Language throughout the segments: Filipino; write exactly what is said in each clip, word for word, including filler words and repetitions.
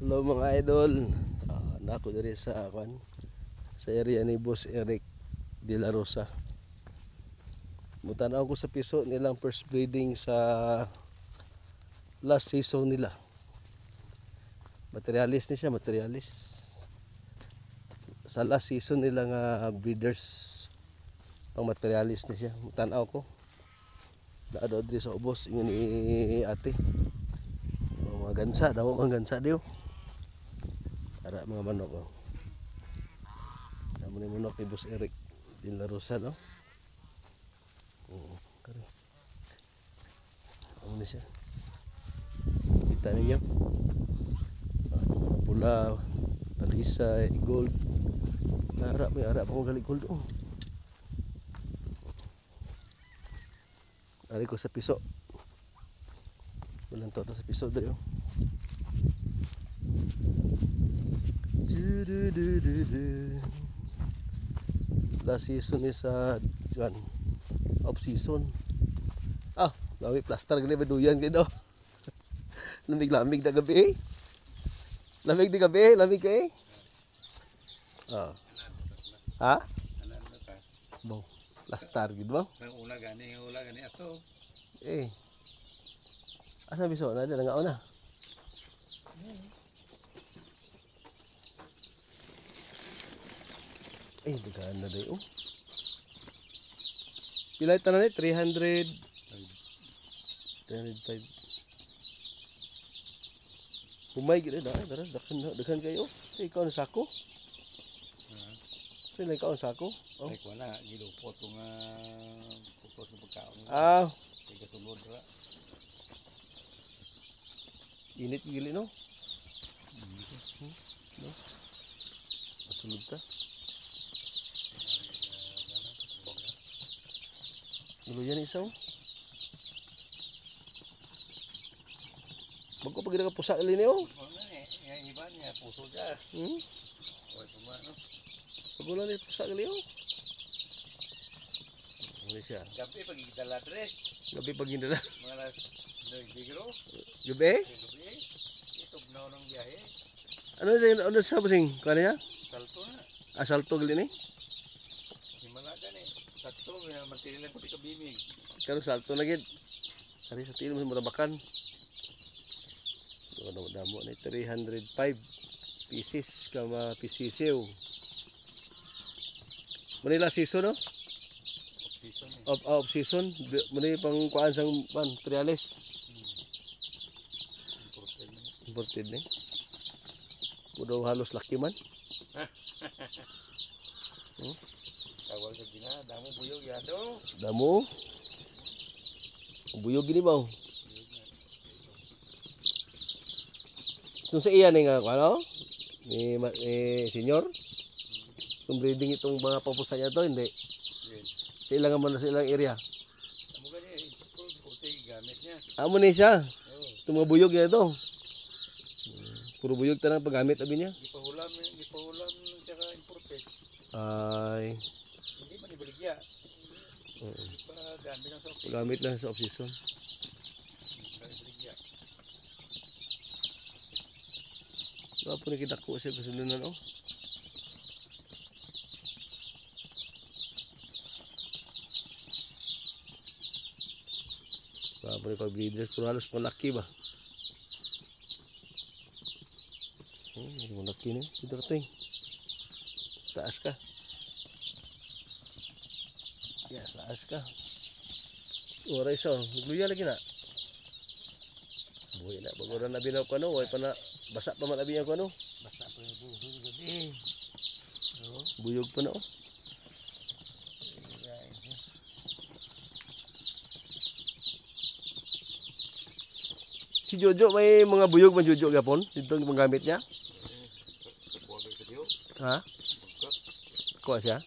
Hello mga idol. Uh, nako diri sa akan sa area ni Boss Eric De La Rosa. Mutanaw ko sa piso nilang first breeding sa last season nila. Materialis ni siya, materialis. Sa last season nila nga breeders pang materialis ni siya. Mutanaw ko. Daado diri sa ubos ingon ni ate. Mga gansa, daw mga gansa diyo. Ara mga manok oh. Damo ni manok ni Boss Eric De La Rosa no. Oo, kare. Ano ni siya? Kita ninyo. Ah, pula, talisay, gold. Ara may ara pa kong gali gold oh. Ari ko sa piso. Walang toto sa piso dali oh. Last season is sa uh, off season. Ah, lawi plaster gali baduyan gid oh. Lamig-lamig na gabi. Lamig di gabi, lamig kay. Ah. Ha? Bo, plaster gid ba? Nang ula gani, ula gani ato. Eh. Asa biso na dala nga una. Eh, dagaan na dayo. Oh. Pilay tanan ni three hundred. three hundred five. Humay gid na, dara dakan dakan kayo. Sa ikaw na sako. Ha. Sa ikaw na sako. Oh. Ay ko na gilupot ko nga pupot ng pagkaon. Ah, tiga sulod ra. init gili no. Hmm. No. Masulod ta. Luyan isaw. Bago pag ka pusa gali niyo. Wala eh, yang iba niya puso ja. Hmm. Oy pumano. Bago lang ni pusa gali oh. Ano siya? Gabi pag gidala tre. Gabi pag indala. Mga alas digro. Gabi? Gabi. Ito na nang biyahe. Ano sa ano sa basing? Kanya? Salto na. Asalto gali ni. Himala gani. Sakto nga magtinilan ko di kabimig. Karo salto na gid. Ari sa tilo mo matabakan. Ano damo ni three hundred five pieces kama pisisiw. Manila season no? Season eh. Of of season, muni pang kuan sang pan triales. Hmm. Imported ni. Kudo halos laki man. Hmm? Tawag sa gina, damo buyog yado. Damo. Buyog gini ba? Kung sa iya ni nga ano? Ni, ni senior. Kung breeding itong mga papusa niya to, hindi. Sa ilang man sa ilang area. Amo gani full puti gamit niya. Amo ni siya. Oo. Itong mga buyog niya ito. Puro buyog tanang paggamit abi niya. Gipahulam, gipahulam siya ka imported. Ay, Hindi man ibaligya. oo. Pa gamit lang sa office. Paggamit lang sa off season. Hindi ibaligya. Wala po nakidako siya kasulunan oh. Wala po nakipag-breeders. Pero halos malaki ba? Oh, malaki na. Ito rating. Taas ka. Yes, taas ka. Oray so. Nagluya lagi na. Buhay na. Bago na nabinaw ko ano. Huwag pa na. Basa pa man abi ko ano. Basta pa yung buhol gabi. Oh, buyog pa na oh. Si Jojo may mga buyog man Jojo gapon. Dito ang gamit niya. Buwag sa diyo. Ha? Bugkot. Kuha siya.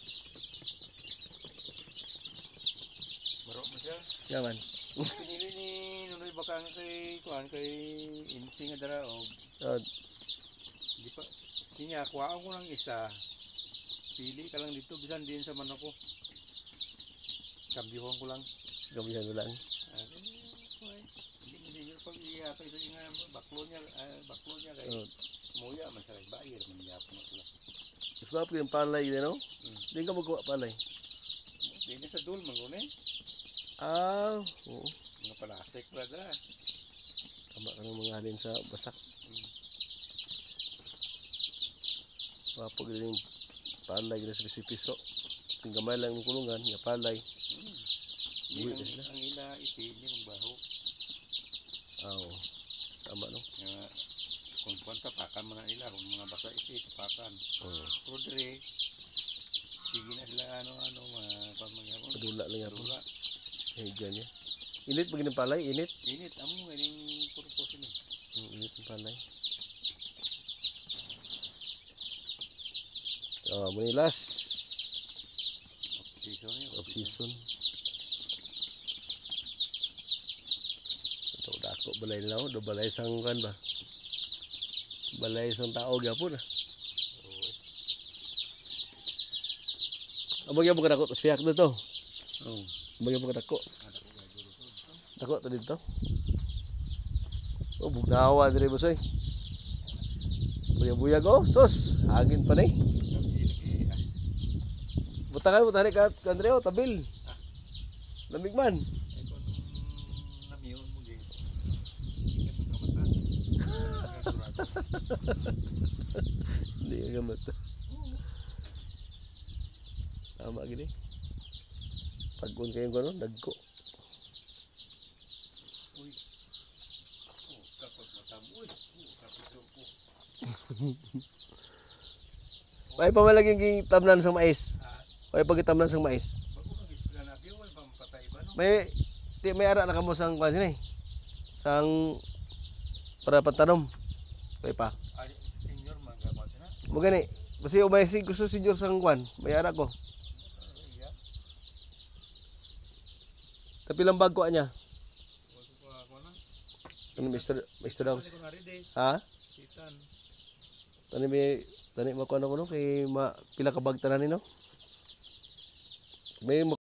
Marok mo siya. Yaman. Pinili ni Nunoy Bakang kay kuan kay Insi nga dara o Uh, di pa sinya kuhaan ko ng isa. Pili ka lang dito bisan din sa manok ko. Kambyuhan ko lang. gabihan mo lang. Ah, hindi hindi pag ihatag sa nga baklo niya, ah, baklo niya kay Uh, Muya man sa bayar man yapon ako lang. Mas ba yung palay din, no? Hmm. Hindi ka magawa palay. Dili sa dul man guni. Ah, oo. Mga palasik ra da. Tama ka ng mga halin sa basak. Hmm. Mapag yung palay na sa piso. Sing gamay lang ng kulungan, nga palay. Hmm. Ni Buhi ang, na sila. ang ila iti ni magbaho. Ah, oo. Tama, no? Nga kung kuan tapakan man na ila kung mga basa iti tapakan. Oo. Pero dire sige na sila ano-ano mga kuan mga hapon. Padula lang yapon. Padula. Eh, dyan yan. Init pag ng palay, init. Init amo ganing purpose ni. Hmm, init ng palay. Oh, manilas. Season ni. Off season. Ito, dako balay nila ako. Do balay sang kan ba? Balay sang tao gyapon ah. Abang gyapon ka dako, spiak dito. Oh. Abang gyapon ka dako. Ada ko gay guru to. Dako to dito. Oh, bugnawa dire bosoy. Buyag-buyag oh, sus. Hangin pa ni. Lagi ah. Butangan mo tani ka, Andreo, tabil. Lamig man. Ay kung namiyon mo gay. Ganun ka mata. Sigurado. Hindi ka gamot. Tama gini. Pag-un kayong gano'n, dagko. Uy. Oh, kapag mata mo. Uy. Oh, kapag sumpo. May pamalaging ging tamnan sa mais. Ah, May pagitamnan sa mais. bago kang ispila na biyo, wala bang patay ba no? May di may ara na kamo sang kwan sini. Sang para pantanom. May pa. Ay, senior magamat na. Mo gani. Basi umay sig gusto senior sang kwan. May ara ko. Ay, ya. Tapi lang bag ko anya. Wala ko ako na. Ano mister mister daw. Wala ko na rin eh. Ha? Titan. Tani may tani mo ko ano ko no kay ma pila ka bag tanan ni no. May